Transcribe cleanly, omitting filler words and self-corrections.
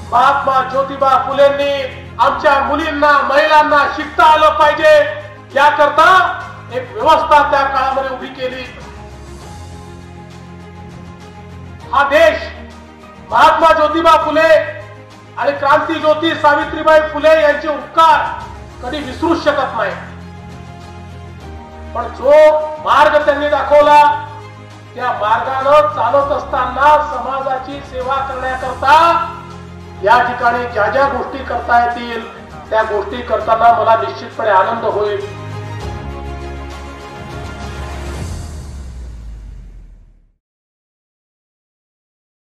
महात्मा ज्योतिबा फुलेंनी आमच्या मुलींना महिलांना शिकता आलं पाहिजे याकरता एक व्यवस्था त्या काळामध्ये उभी केली। हा देश महात्मा ज्योतिबा फुले आणि क्रांती ज्योती सावित्रीबाई फुले यांचे उपकार कधी विसरू शकत नाही। पण जो मार्ग त्यांनी दाखवला त्या मार्गाने चालत असताना समाजाची सेवा करण्याकरता या ठिकाणी ज्या ज्या गोष्टी करता येतील त्या गोष्टी करताना मला निश्चितपणे आनंद होईल।